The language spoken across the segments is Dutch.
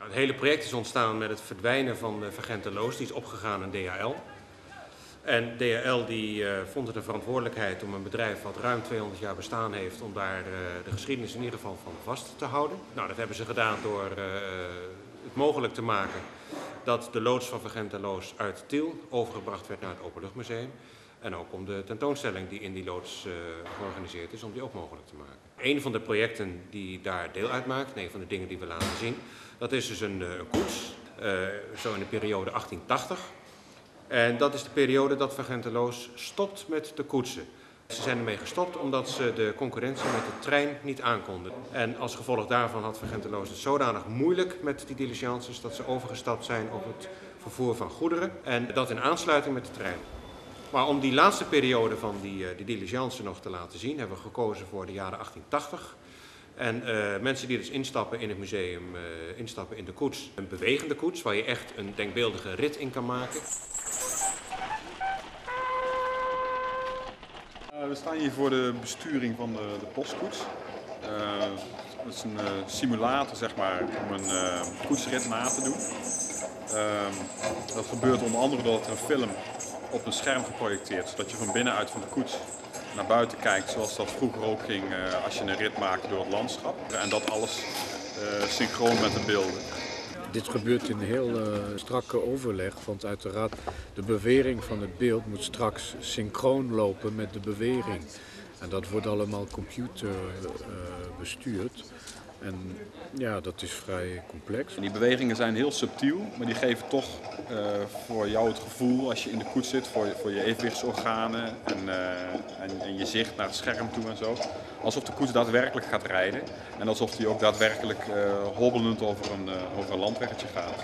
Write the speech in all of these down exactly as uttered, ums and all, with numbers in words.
Het hele project is ontstaan met het verdwijnen van Vergenteloos, die is opgegaan in D H L. En D H L die, uh, vond het een verantwoordelijkheid om een bedrijf wat ruim tweehonderd jaar bestaan heeft, om daar uh, de geschiedenis in ieder geval van vast te houden. Nou, dat hebben ze gedaan door uh, het mogelijk te maken dat de loods van Vergenteloos uit Tiel overgebracht werd naar het Openluchtmuseum. En ook om de tentoonstelling die in die loods uh, georganiseerd is, om die ook mogelijk te maken. Een van de projecten die daar deel uitmaakt, een van de dingen die we laten zien, dat is dus een, een koets, uh, zo in de periode achttien tachtig. En dat is de periode dat Vergenteloos stopt met de koetsen. Ze zijn ermee gestopt omdat ze de concurrentie met de trein niet aankonden. En als gevolg daarvan had Vergenteloos het zodanig moeilijk met die diligences dat ze overgestapt zijn op het vervoer van goederen. En dat in aansluiting met de trein. Maar om die laatste periode van die, die diligence nog te laten zien, hebben we gekozen voor de jaren achttien tachtig. En uh, mensen die dus instappen in het museum, uh, instappen in de koets, een bewegende koets, waar je echt een denkbeeldige rit in kan maken. Uh, we staan hier voor de besturing van de, de postkoets. Uh, dat is een uh, simulator, zeg maar, om een uh, koetsrit na te doen. Uh, dat gebeurt onder andere doordat er een film op een scherm geprojecteerd, zodat je van binnenuit van de koets naar buiten kijkt, zoals dat vroeger ook ging uh, als je een rit maakte door het landschap. En dat alles uh, synchroon met de beelden. Dit gebeurt in heel uh, strakke overleg, want uiteraard de beweging van het beeld moet straks synchroon lopen met de beweging. En dat wordt allemaal computer uh, bestuurd. En ja, dat is vrij complex. En die bewegingen zijn heel subtiel, maar die geven toch uh, voor jou het gevoel als je in de koets zit, voor je, voor je evenwichtsorganen en, uh, en, en je zicht naar het scherm toe en zo. Alsof de koets daadwerkelijk gaat rijden en alsof die ook daadwerkelijk uh, hobbelend over een, uh, over een landweggetje gaat.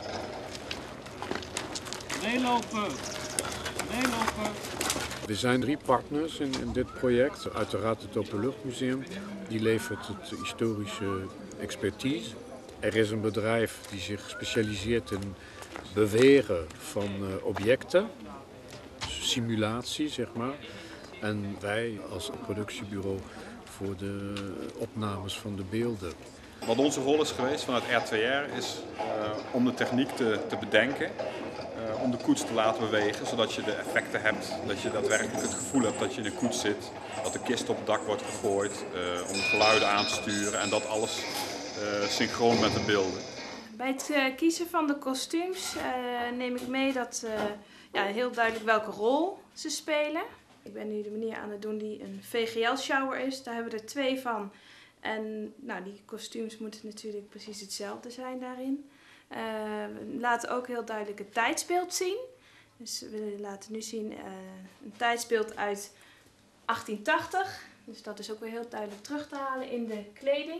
Meelopen! Meelopen! Er zijn drie partners in, in dit project. Uiteraard het Openluchtmuseum, die levert het historische expertise. Er is een bedrijf die zich specialiseert in bewegen van uh, objecten, simulatie zeg maar. En wij als productiebureau voor de opnames van de beelden. Wat onze rol is geweest vanuit R twee R is uh, om de techniek te, te bedenken. Uh, om de koets te laten bewegen, zodat je de effecten hebt, dat je daadwerkelijk het gevoel hebt dat je in een koets zit, dat de kist op het dak wordt gegooid, uh, om de geluiden aan te sturen en dat alles uh, synchroon met de beelden. Bij het uh, kiezen van de kostuums uh, neem ik mee dat uh, ja, heel duidelijk welke rol ze spelen. Ik ben nu de meneer aan het doen die een V G L-shower is, daar hebben we er twee van. En nou, die kostuums moeten natuurlijk precies hetzelfde zijn daarin. Uh, we laten ook heel duidelijk het tijdsbeeld zien. Dus we laten nu zien uh, een tijdsbeeld uit achttien tachtig. Dus dat is ook weer heel duidelijk terug te halen in de kleding.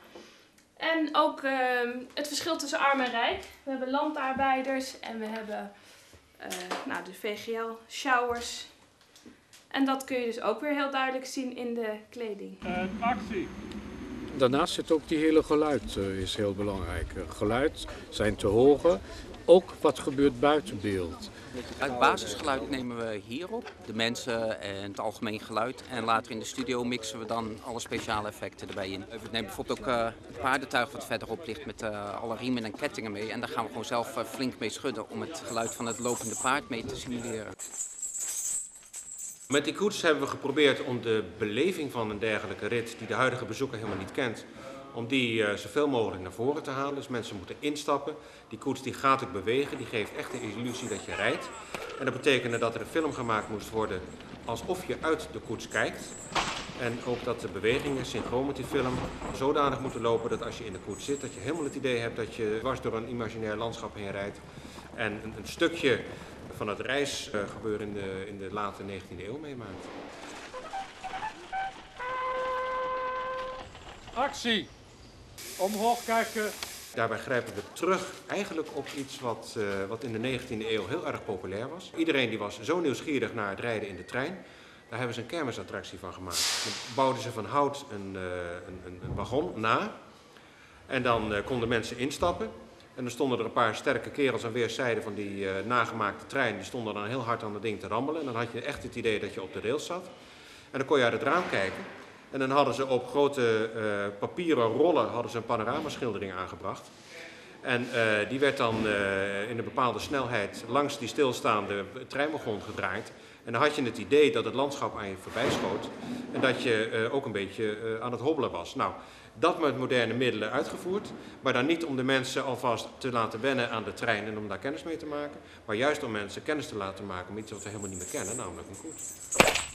En ook uh, het verschil tussen arm en rijk. We hebben landarbeiders en we hebben uh, nou, de V G L-showers. En dat kun je dus ook weer heel duidelijk zien in de kleding. Uh, actie! Daarnaast zit ook die hele geluid uh, is heel belangrijk. Uh, geluid zijn te horen, ook wat gebeurt buiten beeld. Het basisgeluid nemen we hier op, de mensen en het algemeen geluid. En later in de studio mixen we dan alle speciale effecten erbij in. We nemen bijvoorbeeld ook uh, het paardentuig wat verderop ligt met uh, alle riemen en kettingen mee. En daar gaan we gewoon zelf uh, flink mee schudden om het geluid van het lopende paard mee te simuleren. Met die koets hebben we geprobeerd om de beleving van een dergelijke rit, die de huidige bezoeker helemaal niet kent, om die uh, zoveel mogelijk naar voren te halen. Dus mensen moeten instappen. Die koets die gaat ook bewegen, die geeft echt de illusie dat je rijdt. En dat betekende dat er een film gemaakt moest worden alsof je uit de koets kijkt. En ook dat de bewegingen synchroon met die film zodanig moeten lopen dat als je in de koets zit, dat je helemaal het idee hebt dat je dwars door een imaginair landschap heen rijdt. En een, een stukje van het reisgebeuren in de, in de late negentiende eeuw meemaakt. Actie! Omhoog kijken! Daarbij grijpen we terug eigenlijk op iets wat, uh, wat in de negentiende eeuw heel erg populair was. Iedereen die was zo nieuwsgierig naar het rijden in de trein. Daar hebben ze een kermisattractie van gemaakt. Dan bouwden ze van hout een, uh, een, een, een wagon na. En dan uh, konden mensen instappen. En dan stonden er een paar sterke kerels aan weerszijden van die uh, nagemaakte trein. Die stonden dan heel hard aan dat ding te rammelen. En dan had je echt het idee dat je op de rails zat. En dan kon je uit het raam kijken. En dan hadden ze op grote uh, papieren rollen hadden ze een panoramaschildering aangebracht. En uh, die werd dan uh, in een bepaalde snelheid langs die stilstaande treinwagon gedraaid. En dan had je het idee dat het landschap aan je voorbij schoot en dat je uh, ook een beetje uh, aan het hobbelen was. Nou, dat met moderne middelen uitgevoerd, maar dan niet om de mensen alvast te laten wennen aan de trein en om daar kennis mee te maken, maar juist om mensen kennis te laten maken om iets wat we helemaal niet meer kennen, namelijk een koets.